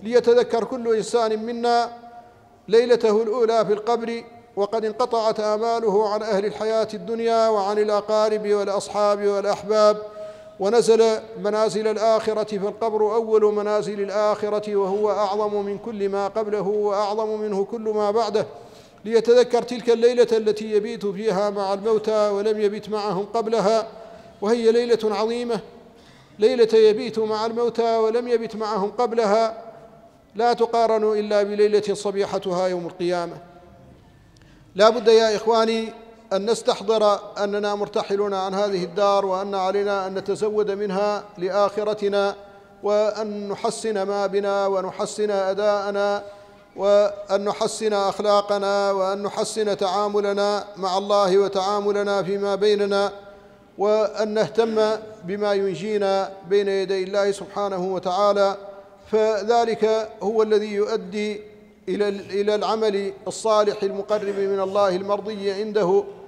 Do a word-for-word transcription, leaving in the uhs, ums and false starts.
ليتذكر كل إنسان منا ليلته الأولى في القبر وقد انقطعت آماله عن أهل الحياة الدنيا وعن الأقارب والأصحاب والأحباب، ونزل منازل الآخرة، فالقبر أول منازل الآخرة وهو أعظم من كل ما قبله وأعظم منه كل ما بعده، ليتذكر تلك الليلة التي يبيت فيها مع الموتى ولم يبت معهم قبلها، وهي ليلة عظيمة، ليلة يبيت مع الموتى ولم يبت معهم قبلها، لا تقارن إلا بليلة صبيحتها يوم القيامة. لا بد يا إخواني أن نستحضر أننا مرتحلون عن هذه الدار، وأن علينا أن نتزود منها لآخرتنا، وأن نحسن ما بنا ونحسن أداءنا وأن نحسن أخلاقنا وأن نحسن تعاملنا مع الله وتعاملنا فيما بيننا، وأن نهتم بما ينجينا بين يدي الله سبحانه وتعالى، فذلك هو الذي يؤدي إلى العمل الصالح المقرب من الله المرضي عنده.